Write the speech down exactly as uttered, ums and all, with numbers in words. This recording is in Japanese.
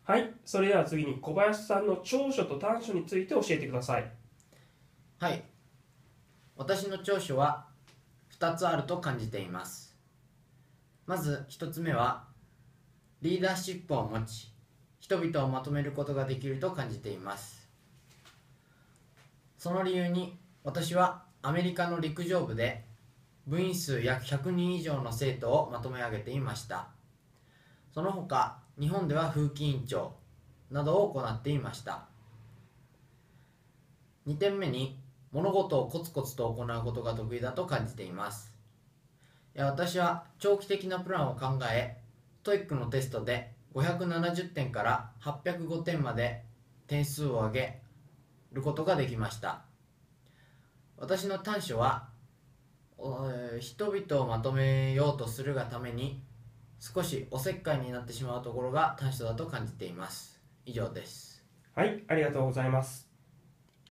はい、それでは次に小林さんの長所と短所について教えてください。 はい。私の長所はふたつあると感じています。まずひとつめは、リーダーシップを持ち、人々をまとめることができると感じています。その理由に、私はアメリカの陸上部で部員数約ひゃくにん以上の生徒をまとめ上げていました。その他、日本では風紀委員長などを行っていました。にてんめに、物事をコツコツと行うことが得意だと感じています。いや私は長期的なプランを考え、トイックのテストでごひゃくななじゅってんからはっぴゃくごてんまで点数を上げることができました。私の短所は、人々をまとめようとするがために少しおせっかいになってしまうところが短所だと感じています。以上です。 はい、ありがとうございます。